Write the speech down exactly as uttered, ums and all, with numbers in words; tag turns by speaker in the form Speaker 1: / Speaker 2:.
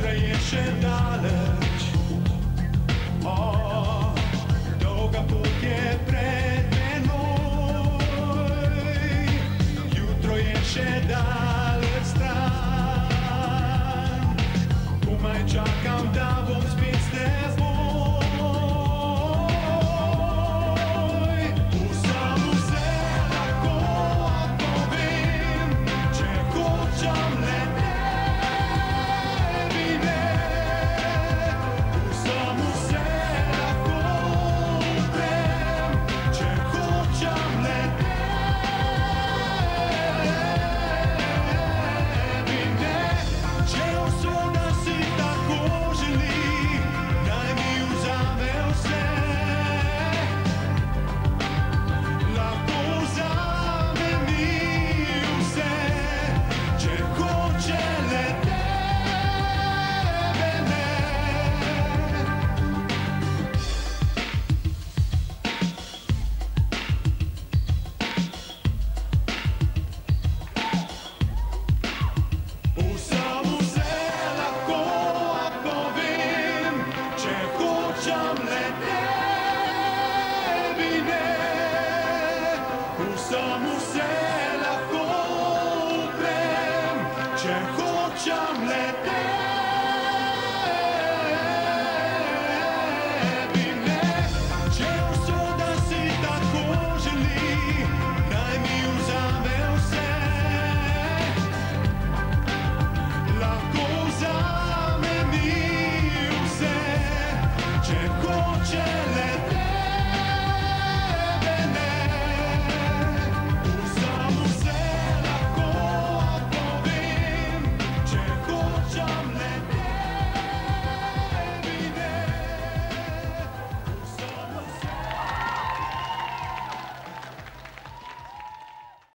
Speaker 1: je še daleč, o, dolga pot je pred menoj, jutro je še daleč stran, komaj čakam, da bom spet s teboj. Samo se lahko uprem, če hočem le tebi, ne. Če usoda si tako želi, naj mi vzame vse. Lahko vzame mi vse, če hoče le tebi.